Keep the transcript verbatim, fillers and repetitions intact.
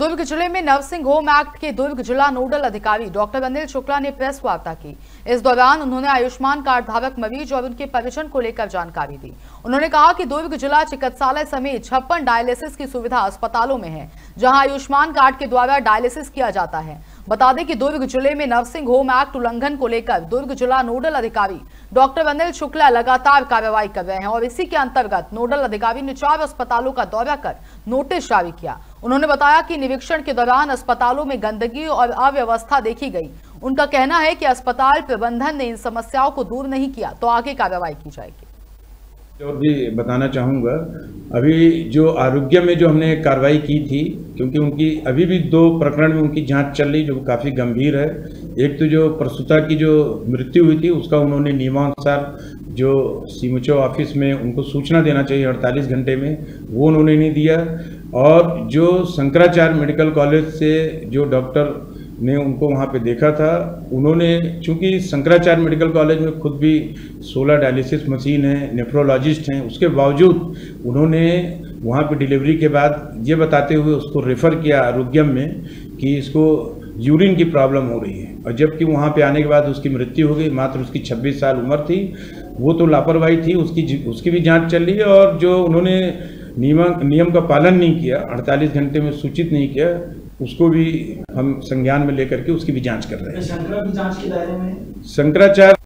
दुर्ग जिले में nursing home act के दुर्ग जिला नोडल अधिकारी डॉक्टर अनिल शुक्ला ने प्रेस वार्ता की। इस दौरान उन्होंने आयुष्मान कार्ड धारक मरीज और उनके परिजन को लेकर जानकारी दी। उन्होंने कहा कि दुर्ग जिला चिकित्सालय समेत छप्पन डायलिसिस की सुविधा अस्पतालों में है, जहां आयुष्मान कार्ड के द्वारा डायलिसिस किया जाता है। बता दें कि दुर्ग जिले में नर्सिंग होम एक्ट उल्लंघन को लेकर दुर्ग जिला नोडल अधिकारी डॉक्टर अनिल शुक्ला लगातार कार्रवाई कर रहे हैं और इसी के अंतर्गत नोडल अधिकारी ने चार अस्पतालों का दौरा कर नोटिस जारी किया। उन्होंने बताया कि निरीक्षण के दौरान अस्पतालों में गंदगी और अव्यवस्था देखी गई। उनका कहना है कि अस्पताल प्रबंधन ने इन समस्याओं को दूर नहीं किया तो आगे कार्रवाई की जाएगी। और भी बताना चाहूँगा, अभी जो आरोग्य में जो हमने कार्रवाई की थी, क्योंकि उनकी अभी भी दो प्रकरण में उनकी जांच चल रही जो काफ़ी गंभीर है। एक तो जो प्रसूता की जो मृत्यु हुई थी उसका उन्होंने नियमानुसार जो सीएमओ ऑफिस में उनको सूचना देना चाहिए अड़तालीस घंटे में, वो उन्होंने नहीं दिया। और जो शंकराचार्य मेडिकल कॉलेज से जो डॉक्टर ने उनको वहाँ पे देखा था, उन्होंने चूंकि शंकराचार्य मेडिकल कॉलेज में खुद भी सोलह डायलिसिस मशीन है, नेफ्रोलॉजिस्ट हैं, उसके बावजूद उन्होंने वहाँ पे डिलीवरी के बाद ये बताते हुए उसको रेफ़र किया आरोग्यम में कि इसको यूरिन की प्रॉब्लम हो रही है। और जबकि वहाँ पे आने के बाद उसकी मृत्यु हो गई। मात्र उसकी छब्बीस साल उम्र थी। वो तो लापरवाही थी, उसकी उसकी भी जाँच चल रही है। और जो उन्होंने नियम नियम का पालन नहीं किया, अड़तालीस घंटे में सूचित नहीं किया, उसको भी हम संज्ञान में लेकर के उसकी भी जांच कर रहे हैं। शंकरा भी जांच के दायरे में? शंकराचार्य